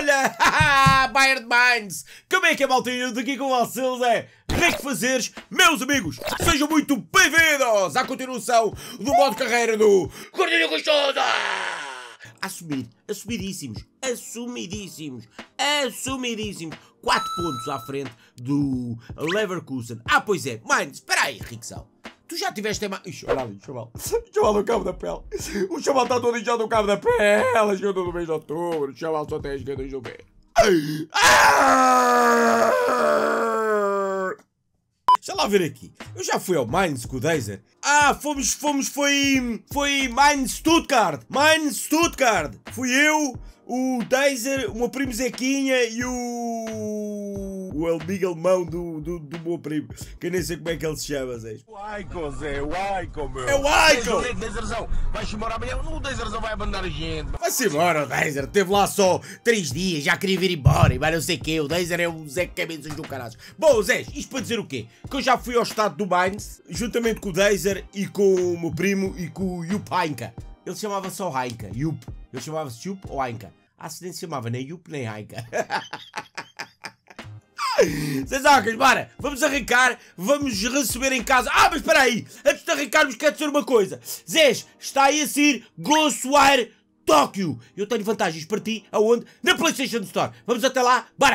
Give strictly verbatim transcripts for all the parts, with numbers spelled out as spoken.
Olha, Bayern Mainz, como é que é, maltinho? Daqui com vocês é Rico Fazeres. Meus amigos, sejam muito bem-vindos à continuação do modo carreira do Gordinho Gostoso. Assumir, assumidíssimos, assumidíssimos, assumidíssimos. quatro pontos à frente do Leverkusen. Ah, pois é, Mainz, espera aí, Riquezão. Tu já tiveste mais... Ixi, olha ali, chaval. O chaval do cabo da pele. O chaval está todo inchado do cabo da pele. A esquerda do mês de outubro. O chaval só tem a esquerda do pé. Deixa lá ver aqui. Eu já fui ao Mainz com o Dazer. Ah, fomos, fomos, foi... Foi Mainz Stuttgart. Mainz Stuttgart. Fui eu, o Dazer, o meu primo Zequinha e o... O El Miguel Mão do, do, do meu primo. Que eu nem sei como é que ele se chama, Zé. O Aiko, Zé, o Aiko, meu. É o Aiko! Dazerzão, vai-se embora amanhã, o Dazerzão vai abandonar a gente. Vai-se embora, o Dazer. Teve lá só três dias, já queria vir embora. E vai não sei o quê. O Dazer é um Zé Cabeças do caralho. Bom, Zé, isto para dizer o quê? Que eu já fui ao estado do Mainz, juntamente com o Dazer e com o meu primo e com o Jupp Heynckes. Ele chamava só Heynckes, Jupp. Ele chamava-se Jupp ou Heynckes. Ah, se nem se chamava nem Jupp nem Heynckes. Sensacas, bora, vamos arrancar, vamos receber em casa. Ah, mas espera aí, antes de arrancarmos quero dizer uma coisa. Zés, está aí a sair Ghostwire Tokyo. Eu tenho vantagens para ti, aonde? Na PlayStation Store. Vamos até lá, bora.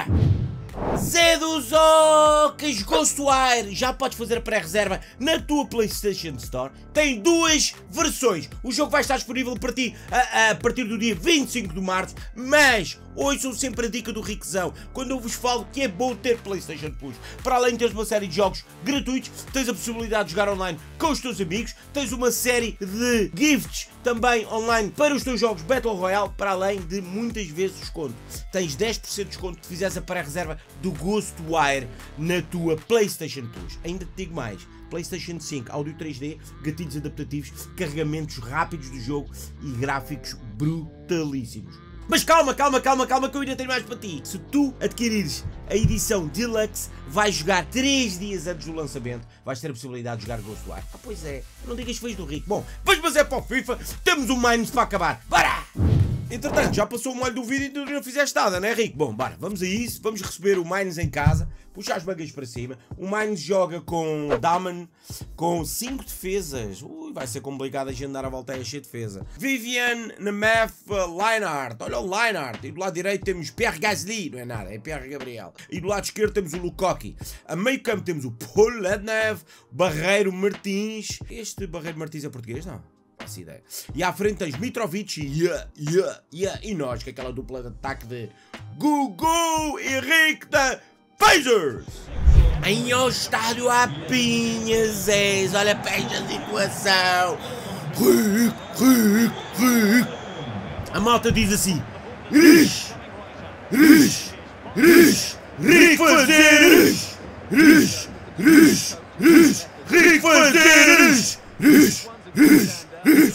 Zé dos Ocas Ghostwire. Já podes fazer a pré-reserva na tua PlayStation Store. Tem duas versões. O jogo vai estar disponível para ti a, a partir do dia vinte e cinco de março. Mas ouçam sempre a dica do Riquezão quando eu vos falo que é bom ter PlayStation Plus. Para além de teres uma série de jogos gratuitos, tens a possibilidade de jogar online com os teus amigos. Tens uma série de gifts também online para os teus jogos Battle Royale, para além de muitas vezes desconto. Tens dez por cento de desconto se fizeres a pré-reserva do Ghostwire na tua PlayStation Plus. Ainda te digo mais. PlayStation cinco, áudio três D, gatilhos adaptativos, carregamentos rápidos do jogo e gráficos brutalíssimos. Mas calma, calma, calma, calma que eu ainda tenho mais para ti. Se tu adquirires a edição Deluxe, vais jogar três dias antes do lançamento, vais ter a possibilidade de jogar Ghostwire. Ah, pois é, não digas que fez do rico. Bom, vamos fazer para o FIFA, temos um Mainz para acabar. Bora! Entretanto, já passou o molho do vídeo e tu não fizeste nada, né, Rico? Bom, bora, vamos a isso, vamos receber o Mainz em casa, puxar as mangas para cima. O Mainz joga com Daman, com cinco defesas. Ui, vai ser complicado a gente dar a volta a cheia de defesa. Vivian, Nemeth, Lienhart. Olha o Lienhart. E do lado direito temos Pierre Gasly, não é nada, é Pierre Gabriel. E do lado esquerdo temos o Lukaku. A meio campo temos o Paul Lednev, Barreiro Martins. Este Barreiro Martins é português, não? Essa ideia. E à frente tens Mitrovic e, yeah, yeah, yeah, e nós, que é aquela dupla de ataque de Gugu e Rick da Pacers. Em ao estádio há pinhas, olha para esta situação. Rick, Rick, Rick. A malta diz assim: Rick, Rick, Rick, Rick Fazeres, Rick, Rick, Rick, Rick Fazeres, Rick, Rick.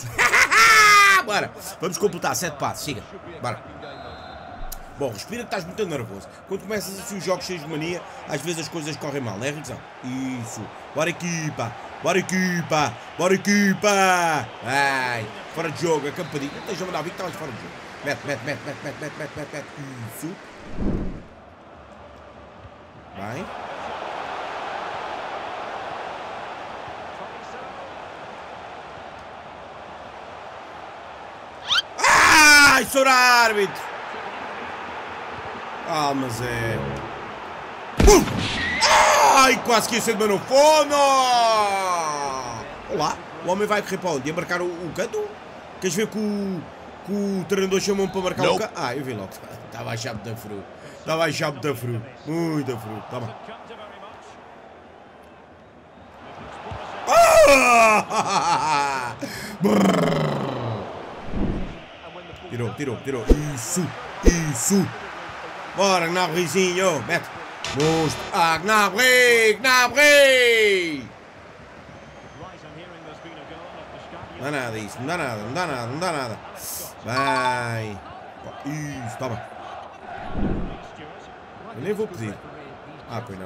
Bora, vamos completar sete passos, siga, bora. Bom, respira que estás muito nervoso. Quando começas assim os jogos cheios de mania, às vezes as coisas correm mal, não é, Riquezão? Isso, bora equipa, bora equipa, bora equipa. Ai, fora de jogo, acampadinho. Não tens a mandar vir que estavas fora de jogo. Mete, mete, mete, mete, mete, mete, mete, mete, mete. Isso. Vai. Ai, senhor árbitro! Calma, Zé. Uh! Ai, quase que ia ser de manofono! Olá, o homem vai correr para onde? Ia marcar o, o canto? Queres ver que o, que o treinador chamou-me para marcar o canto? Ah, eu vi logo. Estava a achar muito frio. Estava a achar muito frio. Muito frio. Toma. Ah! Tirou, tirou, tirou. Isso, isso. Bora, Gnabryzinho. Mete. Monstro. Ah, Gnabry, Gnabry. Não dá nada isso. Não dá nada, não dá nada, não dá nada. Vai. Isso, toma. Eu nem vou pedir. Ah, pois não.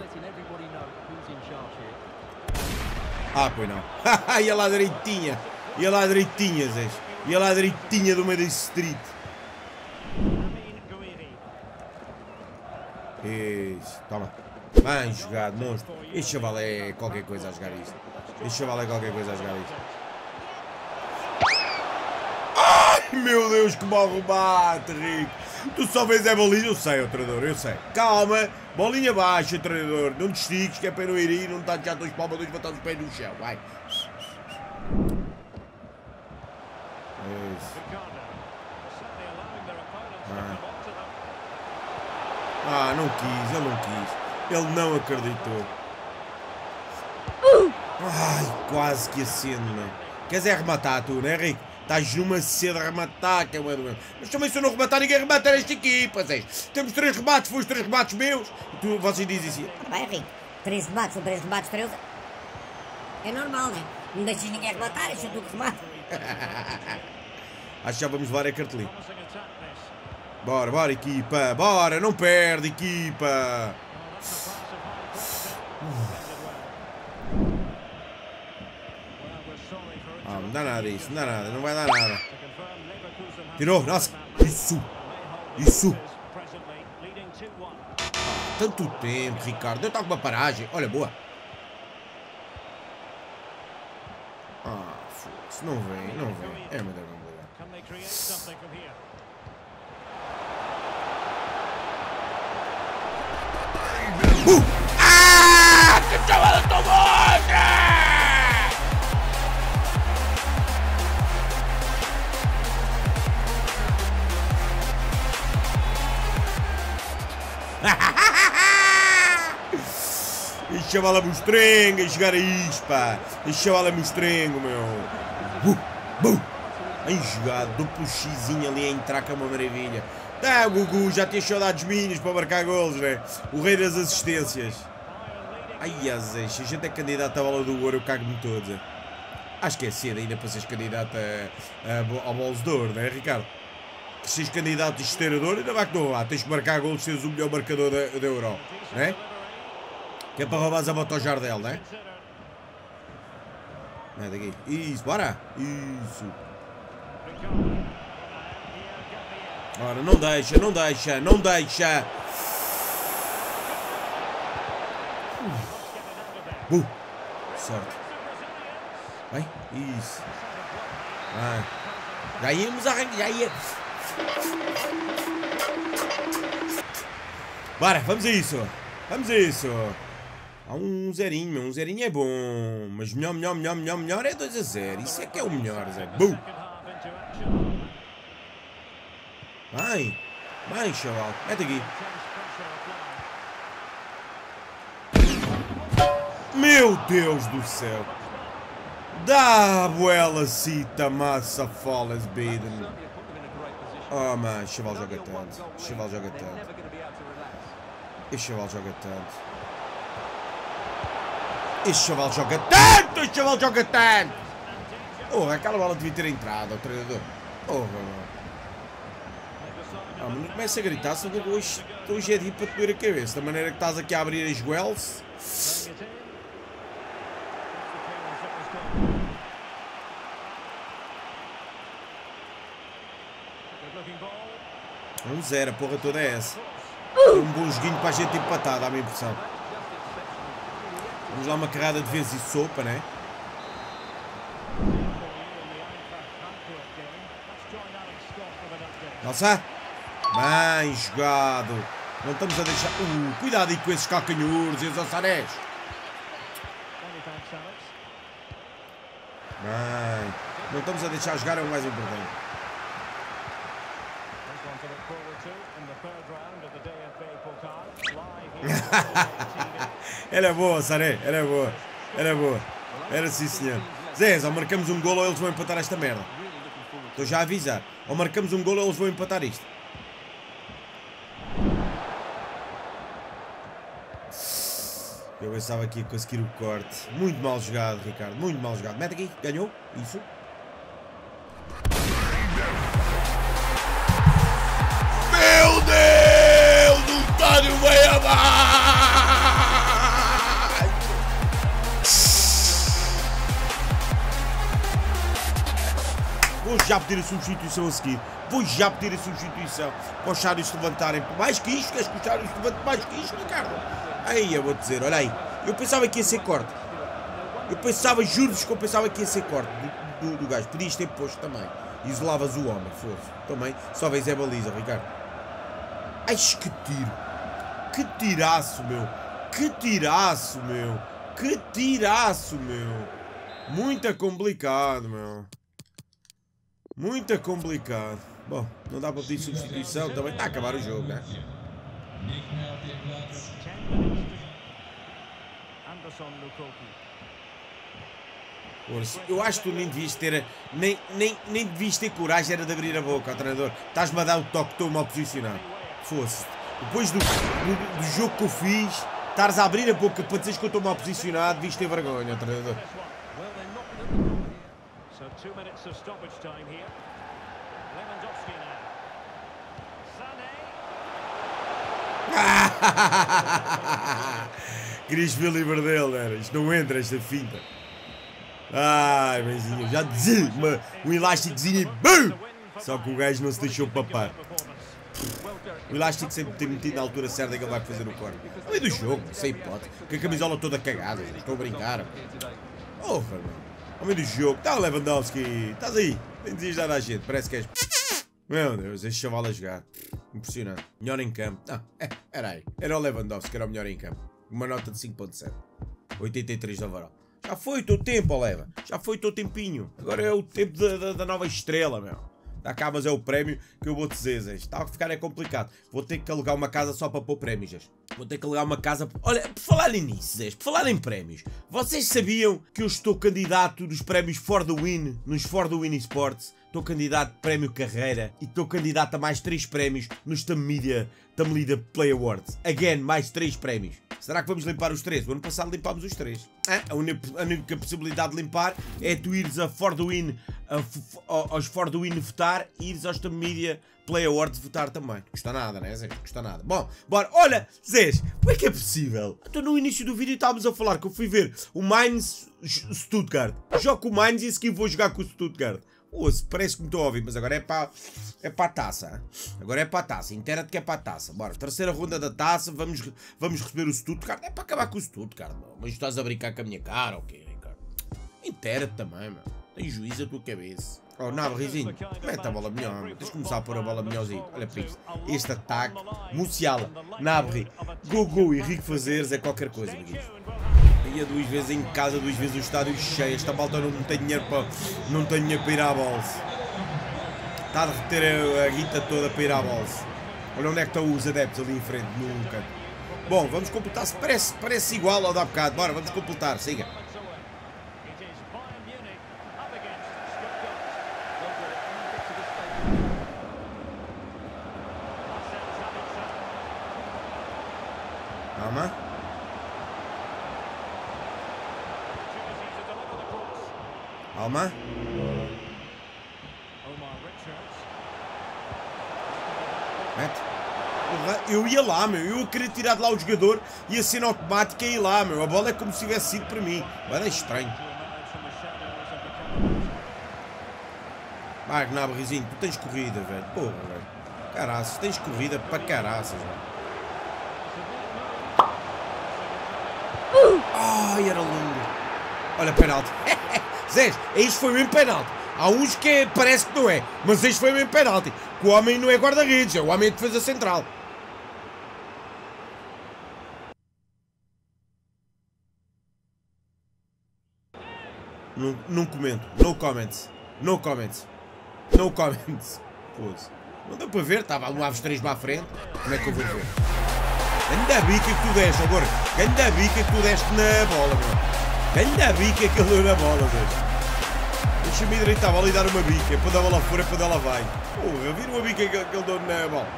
Ah, pois não. Ia lá direitinha. Ia lá direitinha, Zé. Ia lá direitinha do meio da street. Isso, toma. Bem jogado, monstro. Este chaval é qualquer coisa a jogar isto. Este chaval é qualquer coisa a jogar isto. Ai, meu Deus, que mal remate, Rico. Tu só vês é bolinha. Eu sei, ó, treinador, eu sei. Calma, bolinha baixa, treinador. Não te estiques, que é para não ir aí. Não está já dois palmas, dois botar os pés no chão. Vai. Isso. Ah. ah, não quis, ele não quis. Ele não acreditou. Ai, quase que acende, mano. Queres é arrematar tu, não é, Rico? Estás numa sede a arrematar, que é uma doença. Mas também se eu não arrematar, ninguém arremata nesta equipa, Zé. Temos três remates, foi os três remates meus. E tu, vocês dizem assim. Bem, Rico, três remates, são três remates, três. É normal, né? Não deixas ninguém rematar, deixa tu que remata. Acho que já vamos levar a cartelinho. Bora, bora, equipa. Bora, não perde, equipa. Ah, não dá nada isso, não dá nada, não vai dar nada. Tirou, nossa, isso, isso. Tanto tempo, Ricardo, eu estava com uma paragem, olha, boa. Ah, foda-se, não vem, não vem, é uma dragão boa. Uh! Ah, que chavala tomou! Este chaval é mostrengo, a chegar a isto, pá. Este chaval é mostrengo, meu. Uh, uh. Bem jogado, duplo xizinho ali a entrar, que é uma maravilha. Tá, o Gugu, já tinha saudades minhas para marcar golos, né? O rei das assistências. Ai, Azé, se a gente é candidato à bola do ouro, eu cago-me todo. Acho que é cedo ainda para seres candidato a, a, ao bolos de ouro, né, Ricardo? Se seres candidato de esteirador, ainda vai que não vá. Tens que marcar golos, seres o melhor marcador da, da Euro, né? Que é para roubares a bota ao Jardel, né? Não é daqui. Isso, bora! Isso! Ora, não deixa, não deixa, não deixa! Uh, sorte! Vai, isso! Vai! Já íamos arrancar, já ia! Bora, vamos a isso! Vamos a isso! Há um zerinho, meu, um zerinho é bom, mas melhor, melhor, melhor, melhor, melhor é dois a zero. Isso é que é o melhor, Zé. Bum! Vai, vai, chaval, mete aqui. Meu Deus do céu! Da abuela cita massa folas biden. Oh, mas chaval joga tanto, chaval joga tanto. Este chaval joga tanto. Este chaval joga tanto! Este chaval joga tanto! Oh, aquela bola devia ter entrado ao treinador. Oh, mano. Ah, mas não começa a gritar, só que hoje, hoje é dia para te doer a cabeça. Da maneira que estás aqui a abrir as wells. Um zero, a porra toda é essa. Um bom joguinho para a gente empatar, dá-me a impressão. Vamos lá uma carrada de vezes e sopa, né? Nossa! Bem jogado! Não estamos a deixar... Uh, cuidado aí com esses calcanhuros e os alçarés! Bem, não estamos a deixar jogar, é o mais importante. Ela é boa, Saré, ela é boa, ela é boa, era sim senhor. Zé, ou marcamos um golo ou eles vão empatar esta merda. Estou já a avisar, ou marcamos um golo ou eles vão empatar isto. Eu pensava que ia conseguir o corte. Muito mal jogado, Ricardo, muito mal jogado. Mete aqui, ganhou, isso. Meu Deus, o estádio vai abaixo! já pedir a substituição a seguir. Vou já pedir a substituição para os Charlies se levantarem. Mais que isto, queres que os Charlies se levantem mais que isto, Ricardo? Aí eu vou dizer, olha aí. Eu pensava que ia ser corte. Eu pensava, juro-vos que eu pensava que ia ser corte do, do, do gajo. Podias ter posto também. Isolavas o homem, fosse. Também, só vês é baliza, Ricardo. Ai, que tiro. Que tiraço, meu. Que tiraço, meu. Que tiraço, meu. Muito complicado, meu. Muito complicado. Bom, não dá para pedir substituição. Também está a acabar o jogo, né? Eu acho que tu nem devias ter nem, nem, nem devias ter coragem era de abrir a boca ao treinador. Estás-me a dar o toque, estou mal posicionado. Fosse. Depois do, do, do jogo que eu fiz, estares a abrir a boca para dizeres que eu estou mal posicionado, devias ter vergonha, ao treinador. Querias ver livre dele, era. Isto não entra, esta finta. Ai, benzinho, já dizia, um elásticozinho e BUM! Só que o gajo não se deixou papar. O elástico sempre tem metido na altura certa que ele vai fazer o corte. No meio do jogo, sem hipótese. Com a camisola toda cagada, estou a brincar. Porra, mano. No meio do jogo, está o Lewandowski. Estás aí, nem dizias nada à gente, parece que és. Meu Deus, este chaval a jogar. Impressionante. Melhor em campo. Não, é, era aí. Era o Lewandowski que era o melhor em campo. Uma nota de cinco ponto sete. oitenta e três de overall. Já foi o teu tempo, Leva. Já foi o teu tempinho. Agora é o tempo da, da, da nova estrela, meu. Cá, mas é o prémio que eu vou dizer, Zé. Está a ficar é complicado. Vou ter que alugar uma casa só para pôr prémios, Zé. Vou ter que alugar uma casa... Olha, por falar nisso, Zé, por falar em prémios, vocês sabiam que eu estou candidato nos prémios For the Win, nos For the Win Esports? Estou candidato a prémio carreira e estou candidato a mais três prémios nos Thumb Media, Thumb Media Play Awards. Again, mais três prémios. Será que vamos limpar os três? O ano passado limpámos os três. Ah, a, única, a única possibilidade de limpar é tu ires a For the Win, a, a, aos For the Win votar e ires aos Thumb Media Play Awards votar também. Não custa nada, né, Zé? Não custa nada. Bom, bora. Olha, Zé, como é que é possível? Então no início do vídeo estávamos a falar que eu fui ver o Mainz Stuttgart. Jogo com o Mainz e a seguir vou jogar com o Stuttgart. Ouço, parece que me estou a ouvir, mas agora é para é para a taça. Agora é para a taça. Inteira-te que é para a taça. Bora, terceira ronda da taça. Vamos, vamos receber o Stuttgart. É para acabar com o Stuttgart, meu. Mas estás a brincar com a minha cara, ok, Ricardo? Inteira-te também, meu. Tem juízo a tua cabeça. Oh, não, Rizinho, mete a bola melhor. Meu. Tens de começar a pôr a bola melhorzinho. Olha para isto. Este ataque, Musiala, Nabri, Gogo e Rico Fazeres é qualquer coisa, amiguinhos. Ia duas vezes em casa, duas vezes o estádio cheio. Esta malta não tem dinheiro para, não tem dinheiro para ir à bolsa. Está a derreter a, a guita toda para ir à bolsa. Olha onde é que estão os adeptos ali em frente, num canto. Bom, vamos completar. -se. Parece, parece igual ao da bocado. Bora, vamos completar. Siga. Calma. Calma. Mete. Eu ia lá, meu. Eu queria tirar de lá o jogador e a cena automática ia lá, meu. A bola é como se tivesse sido para mim. Mas é estranho. Vai, Gnabryzinho, tu tens corrida, velho. Porra, velho. Caraças, tens corrida para caraças, velho. Ai, era lindo. Olha, penalti. Zé, este foi mesmo penalti. Há uns que é, parece que não é, mas este foi mesmo penalti. O homem não é guarda-redes, é o homem de defesa central. Não, não comento. No comments. No comments. No comments. Pô-se. Não deu para ver, estava um Aves três para a frente. Como é que eu vou ver? Ganda bica que tu deste, agora. Ganda bica que tu deste na bola, meu. Ganda bica que ele deu na bola, velho. Deixa-me direito à bola e dar uma bica. Para a bola fora, para ela vai. Porra, viram uma bica que ele deu na bola.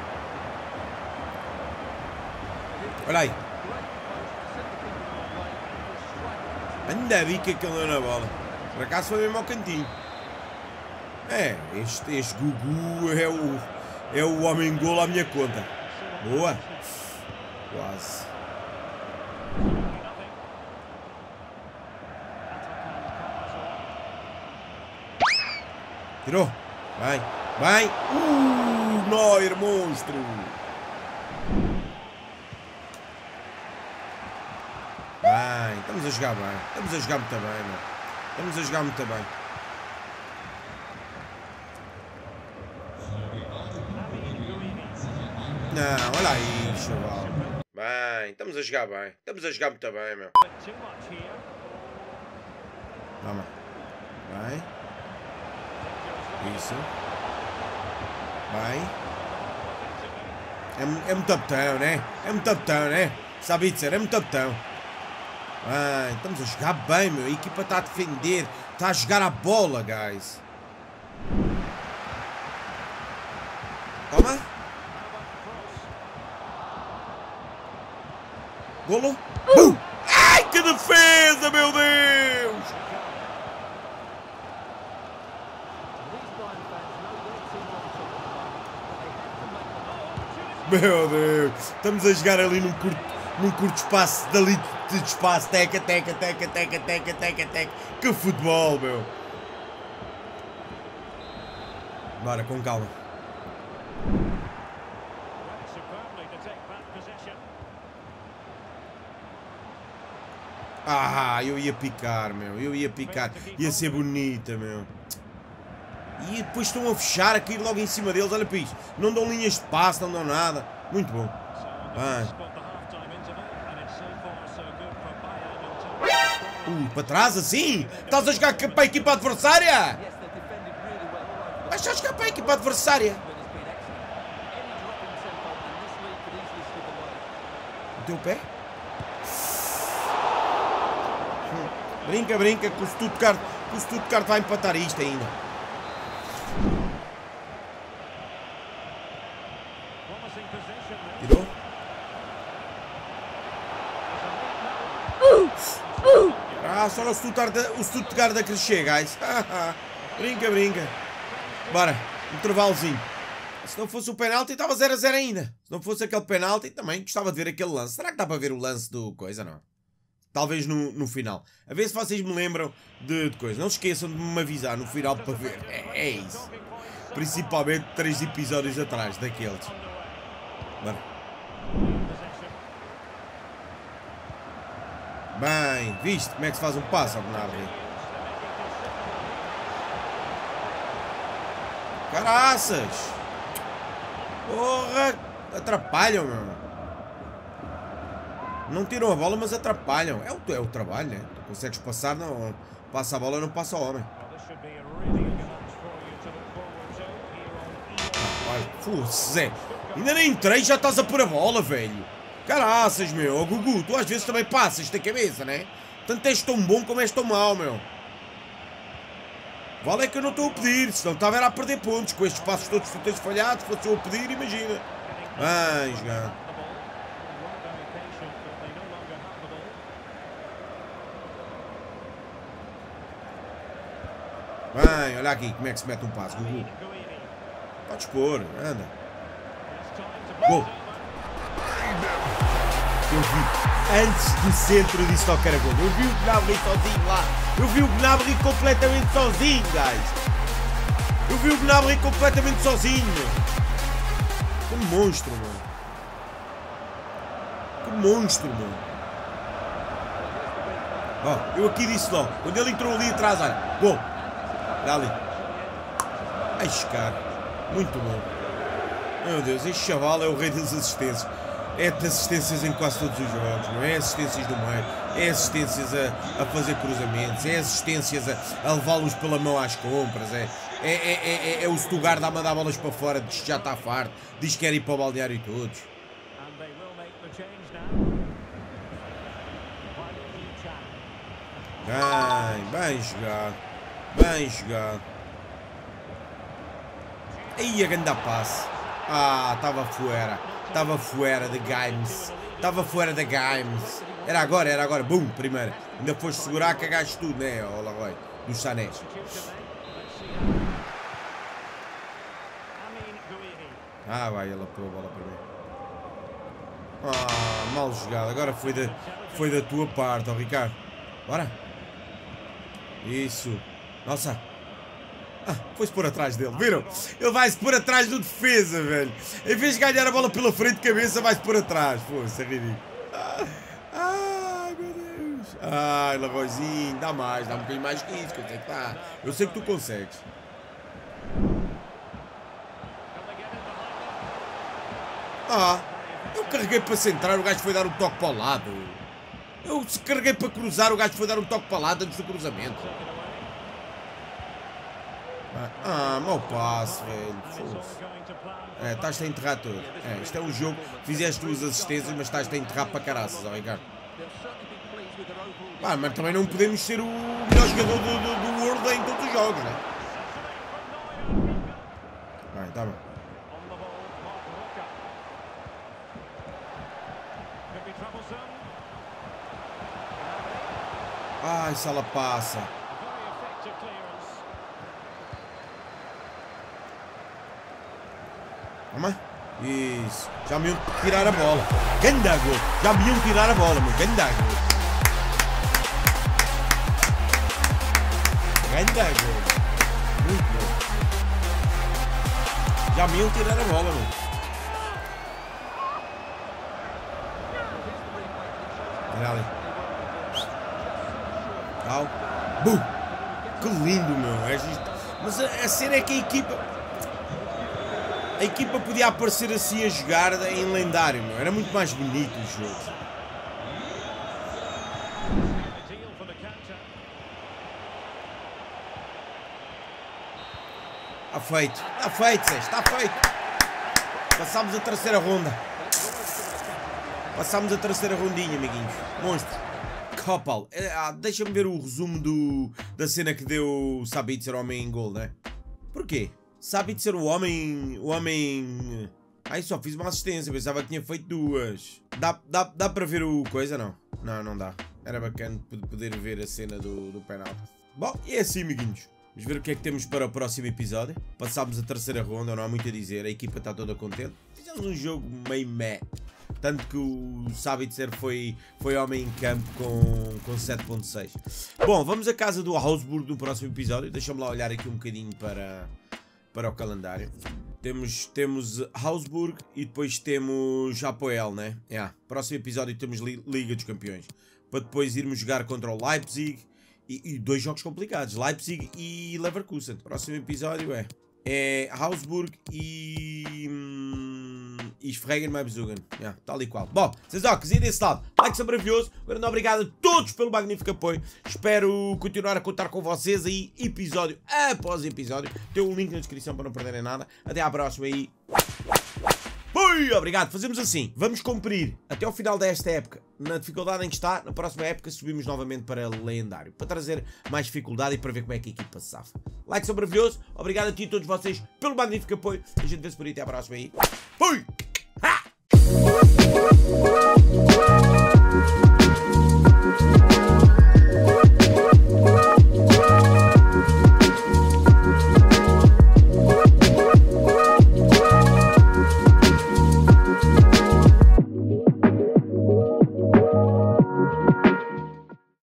Olha aí. Ganda bica que ele deu na bola. Por acaso foi mesmo ao cantinho. É, este, este Gugu é o, é o homem golo à minha conta. Boa. Quase. Tirou. Bem, bem. Uh, Neuer, monstro. Bem, estamos a jogar bem. Estamos a jogar muito bem, meu. Estamos a jogar muito bem. Não, olha aí, chaval. Bem, estamos a jogar bem. Estamos a jogar muito bem, meu. Toma. Bem. Isso. Bem. É, é muito botão, né? É muito botão, né? Sabe dizer, é muito botão. Bem, estamos a jogar bem, meu. A equipa está a defender. Está a jogar a bola, guys. Toma. Golo. Uh! Ai, que defesa, meu Deus! Meu Deus! Estamos a jogar ali num curto, num curto espaço, dali de espaço. Teca, teca, teca, teca, teca, teca, teca. Que futebol, meu! Bora, com calma. Ah, eu ia picar, meu. Eu ia picar. Ia ser bonita, meu. E depois estão a fechar, a cair logo em cima deles. Olha para isto. Não dão linhas de passe, não dão nada. Muito bom. Ah. Uh, para trás assim? Estás a jogar para a equipa adversária? Vais a jogar para a equipa adversária? O teu pé? Brinca, brinca, que o Stuttgart, que o Stuttgart vai empatar isto ainda. Tirou? Ah, só o Stuttgart, o Stuttgart a crescer, guys. Brinca, brinca. Bora, intervalozinho. Se não fosse o penalti, estava zero a zero ainda. Se não fosse aquele penalti, também gostava de ver aquele lance. Será que dá para ver o lance do coisa, não? Talvez no, no final. A ver se vocês me lembram de, de coisa. Não se esqueçam de me avisar no final para ver. É, é isso. Principalmente três episódios atrás daqueles. Bora. Bem, viste como é que se faz um passo, Bernardo? Caraças! Porra! Atrapalham, meu. Não tiram a bola, mas atrapalham. É o, é o trabalho, né? Tu consegues passar, não passa a bola, não passa o homem. Olha, Zé, ainda nem entrei, já estás a pôr a bola, velho. Caraças, meu. Oh, Gugu, tu às vezes também passas da cabeça, né? Tanto és tão bom como és tão mau, meu. Vale é que eu não estou a pedir, senão estava a perder pontos com estes passos todos que tu tens falhado. Se fosse eu a pedir, imagina. Vai, jogar. Bem, olha aqui como é que se mete um passo, Gugu. Podes pôr, anda. Gol. Eu vi, antes do centro, eu disse só que era gol. Eu vi o Gnabry sozinho lá. Eu vi o Gnabry completamente sozinho, guys. Eu vi o Gnabry completamente sozinho. Que monstro, mano. Que monstro, mano. Ó, eu aqui disse logo. Quando ele entrou ali atrás, olha. Gol. Olha ali. Ai, cara. Muito bom. Meu Deus, este chaval é o rei das assistências. É de assistências em quase todos os jogos, não é? Assistências do meio, é assistências a, a fazer cruzamentos, é assistências a, a levá-los pela mão às compras, é, é, é, é, é o Stuttgart a mandar bolas para fora, diz que já está farto, diz que quer ir para o balneário todos. Bem, bem jogado, bem jogado. Aí a grande passe. Ah, estava fora. Estava fora de games. Estava fora de games. Era agora, era agora. Bum, primeiro. Ainda foste segurar, cagaste tudo, né, Olaroy? Dos Sanés. Ah, vai, ele apoiou a bola para mim. Ah, mal jogado. Agora foi da, foi da tua parte, ó, Ricardo. Bora. Isso. Nossa. Ah, foi-se por atrás dele, viram? Ele vai-se por atrás do defesa, velho. Em vez de ganhar a bola pela frente de cabeça, vai-se por atrás. Pô, isso é ridículo. Ah, ai, meu Deus. Ai, Leroyzinho, dá mais, dá um bocadinho mais que isso. Quanto é que tá? Eu sei que tu consegues. Ah, eu carreguei para centrar, o gajo foi dar um toque para o lado. Eu carreguei para cruzar, o gajo foi dar um toque para o lado antes do cruzamento. Ah, mau passe, velho. É, estás-te a enterrar todo. É, isto é um jogo, fizeste duas assistências, mas estás-te a enterrar para caraças, ó Ricardo. Ah, mas também não podemos ser o melhor jogador do, do, do World em todos os jogos, né? Vai, tá bom. Ai, se ela passa. Vamos. Isso. Já me iam tirar a bola. Ganda gol. Já me iam tirar a bola, meu. Ganda gol. Ganda gol. Muito bom. Já me iam tirar a bola, meu. Olha ali. Tal. Bum. Que lindo, meu. É isto. Mas a, a cena é que a equipa... A equipa podia aparecer assim a jogar em lendário, meu. Era muito mais bonito o jogo. Está feito. Está feito, Zé. Está feito. Passámos a terceira ronda. Passámos a terceira rondinha, amiguinhos. Monstro. Koppel. Ah, deixa-me ver o resumo do, da cena que deu o Sabitzer ao homem em gol, né? Porquê? Sabitzer o homem... O homem... Ai, só fiz uma assistência. Pensava que tinha feito duas. Dá, dá, dá para ver o coisa, não? Não, não dá. Era bacana poder ver a cena do, do penalti. Bom, e é assim, amiguinhos. Vamos ver o que é que temos para o próximo episódio. Passámos a terceira ronda, não há muito a dizer. A equipa está toda contente. Fizemos um jogo meio meh. Tanto que o Sabitzer foi, foi homem em campo com, com sete ponto seis. Bom, vamos à casa do Augsburg no próximo episódio. Deixa-me lá olhar aqui um bocadinho para, para o calendário. Temos, temos Augsburg e depois temos Apoel, né? Yeah. Próximo episódio temos Liga dos Campeões. Para depois irmos jogar contra o Leipzig. E, e dois jogos complicados, Leipzig e Leverkusen. Próximo episódio é, é Augsburg e... Hum, e Sfregen-Mabzugen. Yeah, tal e qual. Bom, vocês ó, que desse lado. Like sempre maravilhoso. Um grande obrigado a todos pelo magnífico apoio. Espero continuar a contar com vocês aí, episódio após episódio. Tem um link na descrição para não perderem nada. Até à próxima aí. Ui, obrigado. Fazemos assim. Vamos cumprir até ao final desta época. Na dificuldade em que está, na próxima época subimos novamente para lendário. Para trazer mais dificuldade e para ver como é que a equipa se safa. Like são maravilhoso. Obrigado a ti e a todos vocês pelo magnífico apoio. A gente vê-se por aí. Até à próxima aí. Fui!